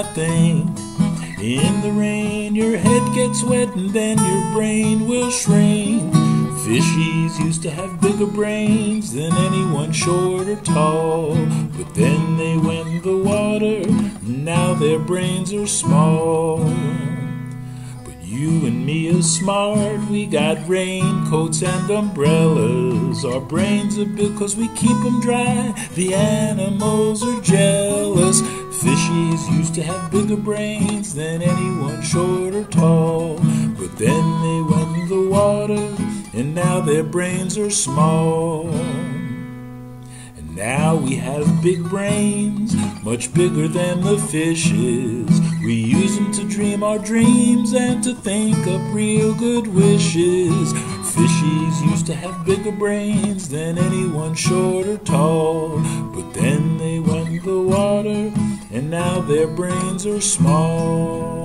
think. In the rain your head gets wet and then your brain will shrink. Fishies used to have bigger brains than anyone short or tall, but then they went in the water and now their brains are small. But you and me are smart, we got raincoats and umbrellas. Our brains are big 'cause we keep them dry, the animals are jealous. Fishies used to have bigger brains than anyone short or tall, but then they went in the water and now their brains are small. And now we have big brains, much bigger than the fishes. We use them to dream our dreams and to think up real good wishes. Fishies used to have bigger brains than anyone short or tall, but then they went in the water and now their brains are small.